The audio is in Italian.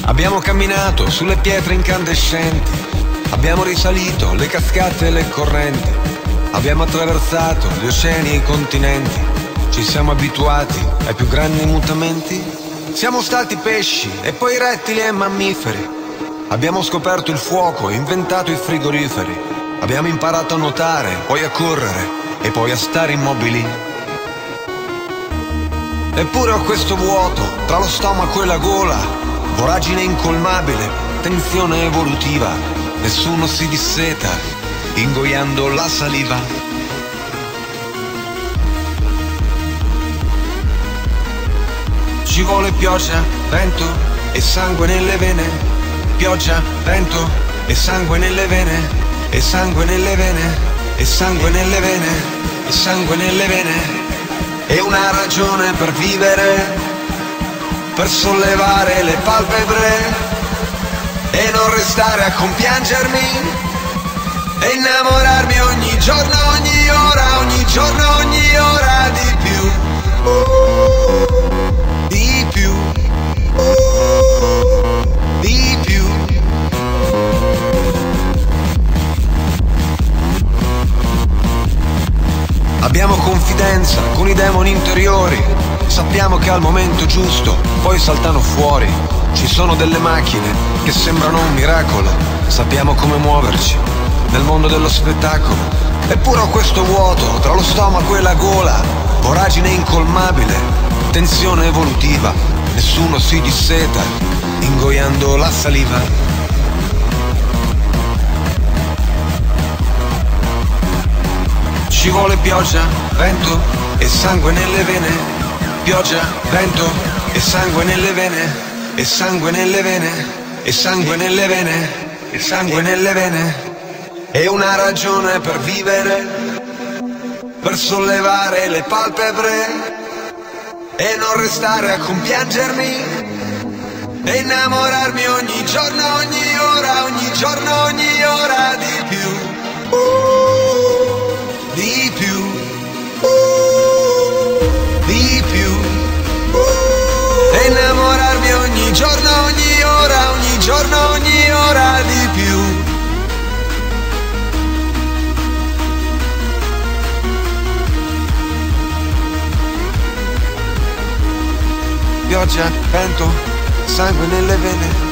Abbiamo camminato sulle pietre incandescenti, abbiamo risalito le cascate e le correnti, abbiamo attraversato gli oceani e i continenti, ci siamo abituati ai più grandi mutamenti. Siamo stati pesci e poi rettili e mammiferi, abbiamo scoperto il fuoco e inventato i frigoriferi, abbiamo imparato a nuotare, poi a correre e poi a stare immobili. Eppure ho questo vuoto tra lo stomaco e la gola, voragine incolmabile, tensione evolutiva, nessuno si disseta, ingoiando la saliva. Ci vuole pioggia, vento e sangue nelle vene, pioggia, vento e sangue nelle vene, e sangue nelle vene, e sangue nelle vene, e sangue nelle vene. E una ragione per vivere, per sollevare le palpebre e non restare a compiangermi e innamorarmi ogni giorno, ogni ora, ogni giorno, ogni ora di più, di più, di più. Abbiamo confidenza con i demoni interiori, sappiamo che al momento giusto poi saltano fuori. Ci sono delle macchine che sembrano un miracolo, sappiamo come muoverci nel mondo dello spettacolo. Eppure ho questo vuoto tra lo stomaco e la gola, voragine incolmabile, tensione evolutiva, nessuno si disseta, ingoiando la saliva. Ci vuole pioggia, vento e sangue nelle vene, pioggia, vento e sangue nelle vene, e sangue nelle vene, e sangue nelle vene, e sangue nelle vene. E una ragione per vivere, per sollevare le palpebre e non restare a compiangermi e innamorarmi ogni giorno, ogni ora, ogni giorno, ogni ora di più, di più, di più, e innamorarmi ogni giorno, ogni ora, ogni giorno, ogni ora di più. Pioggia, vento, sangue nelle vene,